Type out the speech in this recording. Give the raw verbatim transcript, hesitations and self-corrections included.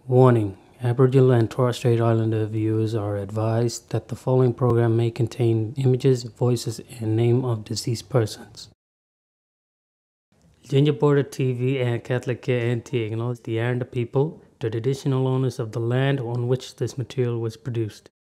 Warning: Aboriginal and Torres Strait Islander viewers are advised that the following program may contain images, voices, and name of deceased persons. Ltyentye Apurte T V and Ltyentye acknowledge the Aranda people, the traditional owners of the land on which this material was produced.